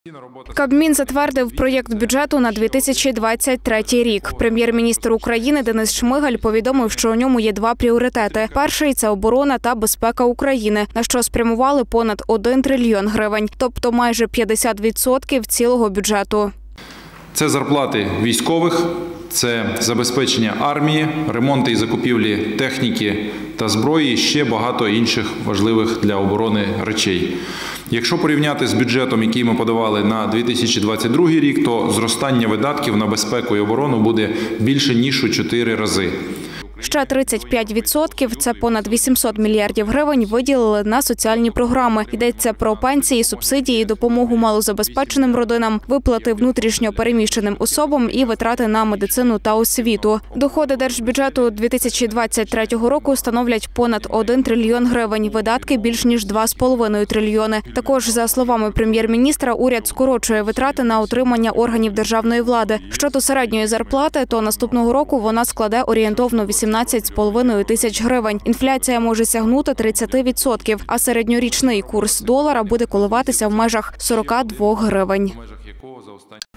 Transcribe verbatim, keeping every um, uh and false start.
Кабмін затвердив проєкт бюджету на дві тисячі двадцять третій рік. Прем'єр-міністр України Денис Шмигаль повідомив, що у ньому є два пріоритети. Перший – це оборона та безпека України, на що спрямували понад один трильйон гривень, тобто майже п'ятдесят відсотків цілого бюджету. Це зарплати військових, це забезпечення армії, ремонти і закупівлі техніки та зброї і ще багато інших важливих для оборони речей. Якщо порівняти з бюджетом, який ми подавали на дві тисячі двадцять другий рік, то зростання видатків на безпеку і оборону буде більше ніж у чотири рази. Ще тридцять п'ять відсотків – це понад вісімсот мільярдів гривень виділили на соціальні програми. Йдеться про пенсії, субсидії, допомогу малозабезпеченим родинам, виплати внутрішньо переміщеним особам і витрати на медицину та освіту. Доходи держбюджету дві тисячі двадцять третього року становлять понад один трильйон гривень, видатки – більш ніж два з половиною трильйони. Також, за словами прем'єр-міністра, уряд скорочує витрати на утримання органів державної влади. Щодо середньої зарплати, то наступного року вона складе орієнтовно вісімнадцять з половиною тисяч гривень. Інфляція може сягнути тридцять відсотків, а середньорічний курс долара буде коливатися в межах сорока двох гривень.